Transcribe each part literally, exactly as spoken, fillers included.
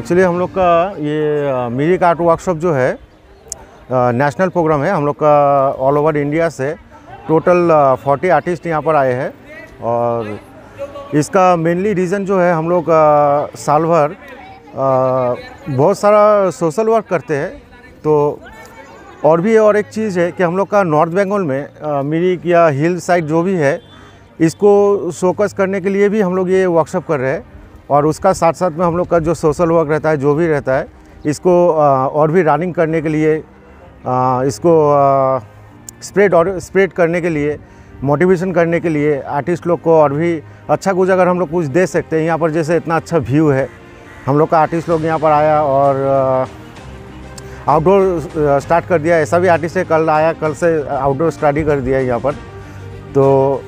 Actually हम लोग का ये मिरिक आर्ट वर्कशॉप जो है नेशनल प्रोग्राम है। हम लोग का ऑल ओवर इंडिया से टोटल चालीस आर्टिस्ट यहाँ पर आए हैं और इसका मेनली रीज़न जो है हम लोग साल भर बहुत सारा सोशल वर्क करते हैं। तो और भी और एक चीज़ है कि हम लोग का नॉर्थ बंगाल में मिरिक या हिल साइड जो भी है इसको शोकस करने के लिए भी हम लोग ये वर्कशॉप कर रहे हैं और उसका साथ साथ में हम लोग का जो सोशल वर्क रहता है जो भी रहता है इसको और भी रनिंग करने के लिए इसको स्प्रेड और स्प्रेड करने के लिए मोटिवेशन करने के लिए आर्टिस्ट लोग को और भी अच्छा कुछ अगर हम लोग कुछ दे सकते हैं। यहाँ पर जैसे इतना अच्छा व्यू है, हम लोग का आर्टिस्ट लोग यहाँ पर आया और आउटडोर स्टार्ट कर दिया। ऐसा भी आर्टिस्ट है कल आया, कल से आउटडोर स्टडी कर दिया यहाँ पर। तो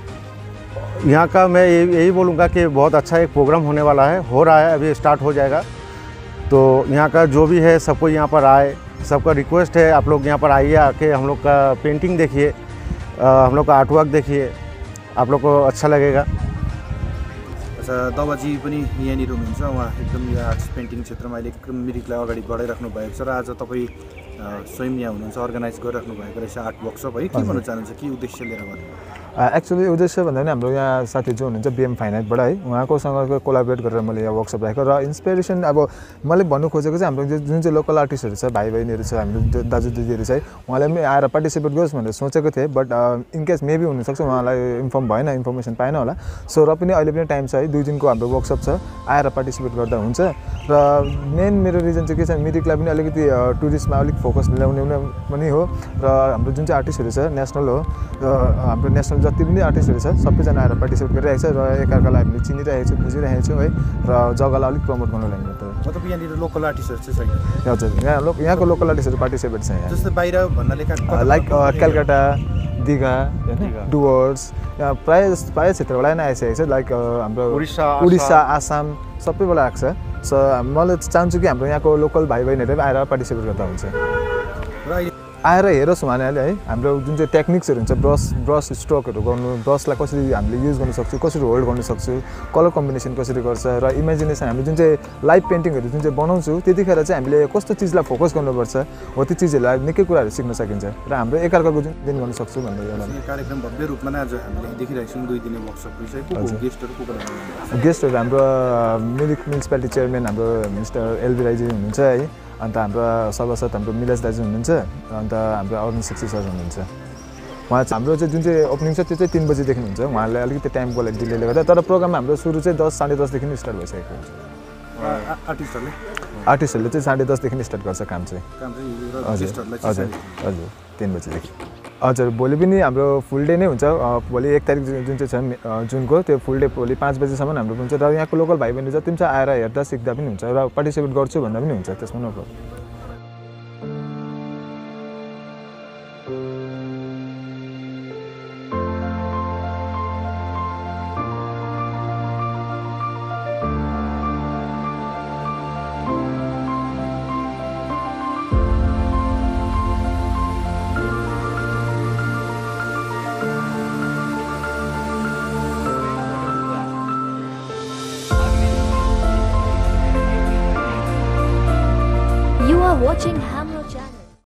यहाँ का मैं यही बोलूँगा कि बहुत अच्छा एक प्रोग्राम होने वाला है, हो रहा है, अभी स्टार्ट हो जाएगा। तो यहाँ का जो भी है सबको यहाँ पर आए, सबका रिक्वेस्ट है आप लोग यहाँ पर आइए, आके हम लोग का पेंटिंग देखिए, हम लोग का आर्ट वर्क देखिए, आप लोग को अच्छा लगेगा। अच्छा, दवाजी पनि यहाँनिर हुनुहुन्छ, उहाँ एकदम यो आर्ट्स पेन्टिङ क्षेत्रमा अहिले एकदम मिरिकलाई अगाडि बढाइराख्नु भएको छ र आज तपाईँ स्वयं यहाँ हुनुहुन्छ, अर्गनाइज गरिराख्नु भएको रहेछ आर्ट वर्कसप है। के भन्न चाहनुहुन्छ, के उद्देश्य लिएर गर्नु? एक्चुअली उद्देश्य भन्दा पनि हाम्रो यहाँ साथी जो हुनुहुन्छ बिएम फाइनाइटबाट है, उहाँकोसँग कोलाबरेट गरेर मैले यहाँ वर्कसप राखेको र इन्सपिरेसन अब मैले भन्नु खोजेको चाहिँ हाम्रो जुन चाहिँ लोकल आर्टिस्टहरू छ, भाइ बहिनीहरू छ, हाम्रो दाजु दिदीहरू छ है, उहाँले पनि आएर पार्टिसिपेट गरोस् भनेर सोचेको थिएँ। बट इनकेस मेबी हुनसक्छ उहाँलाई इन्फर्म भएन, इन्फर्मेसन पाएन होला। सो र पनि अहिले पनि टाइम छ है, दुई दिनको हाम्रो वर्कसप छ, आएर पार्टिसिपेट गर्दा हुन्छ। र मेन मेरो रिजन चाहिँ के छ, मिरिकलाई पनि अलिकति टुरिस्टमा अलिक फोकस ल्याउने पनि हो र हाम्रो जुन चाहिँ आर्टिस्टहरू छ नेसनल हो र हाम्रो नेसनल जति पनि आर्टिस्टहरू छ सबैजना आएर पार्टिसिपेट गरिरहेको छ र एकअर्कालाई हामीले चिनिरहेको छौँ, बुझिरहेको छौँ है, र जग्गालाई अलिक प्रमोट गर्नु लागि मात्रै। मतलब यहाँनिर लोकल आर्टिस्टहरू चाहिँ छैन? हजुर, यहाँ लोक यहाँको लोकल आर्टिस्टहरू पार्टिसिपेट छ यहाँ, जस्तै बाहिर भन्नाले लाइक कलकत्ता, दिघा, डुवर्स, यहाँ प्रायः प्रायः क्षेत्रबाट नै आइसकेको छ, लाइक हाम्रो उडिसा उडिसा आसाम सबैबाट आएको छ। सो मैले चाहन्छु कि हाम्रो यहाँको लोकल भाइ बहिनीहरू पनि आएर पार्टिसिपेट गर्दा हुन्छ, आएर हेरोस् उहाँले है हाम्रो जुन चाहिँ टेक्निक्सहरू हुन्छ, ब्रस ब्रस स्ट्रोकहरू गर्नु, ब्रसलाई कसरी हामीले युज गर्न सक्छौँ, कसरी होल्ड गर्न सक्छौँ, कलर कम्बिनेसन कसरी गर्छ र इमेजिनेसन हामी जुन चाहिँ लाइभ पेन्टिङहरू जुन चाहिँ बनाउँछौँ त्यतिखेर चाहिँ हामीले कस्तो चिजलाई फोकस गर्नुपर्छ हो, त्यो चिजहरूलाई निकै कुराहरू सिक्न सकिन्छ र हाम्रो एकअर्काको जुन दिन गर्न सक्छौँ भन्ने एउटा कार्यक्रम भव्य रूपमा नै आज हामीले देखिरहेको छौँ। दुई दिने वर्कसप विषय गेस्टहरू को को गेस्टहरू हाम्रो मिरिक म्युनिसिपालिटी चेयरम्यान हाम्रो मिस्टर एलबी राईजी हुनुहुन्छ है, अन्त हाम्रो सभासद हाम्रो मिलाज दाजु हुनुहुन्छ, अन्त हाम्रो अरुण सेक्सी सर हुनुहुन्छ। उहाँ चाहिँ हाम्रो चाहिँ जुन चाहिँ ओपनिङ छ त्यो चाहिँ तिन बजीदेखि हुन्छ, उहाँलाई अलिकति टाइमको लागि डिलेले गर्दा, तर प्रोग्राम हाम्रो सुरु चाहिँ दस साढे दसदेखि स्टार्ट भइसकेको हुन्छ। आर्टिस्टहरूले आर्टिस्टहरूले चाहिँ साढे दसदेखि स्टार्ट गर्छ काम चाहिँ। हजुर हजुर हजुर तिन बजीदेखि। हजुर, भोलि पनि हाम्रो फुल डे नै हुन्छ। भोलि एक तारिक जुन चाहिँ छ जुनको त्यो फुल डे भोलि पाँच बजीसम्म हाम्रो हुन्छ र यहाँको लोकल भाइ बहिनी जति पनि छ आएर हेर्दा सिक्दा पनि हुन्छ र पार्टिसिपेट गर्छु भन्दा पनि हुन्छ, त्यसमा नो प्रब्लम। Watching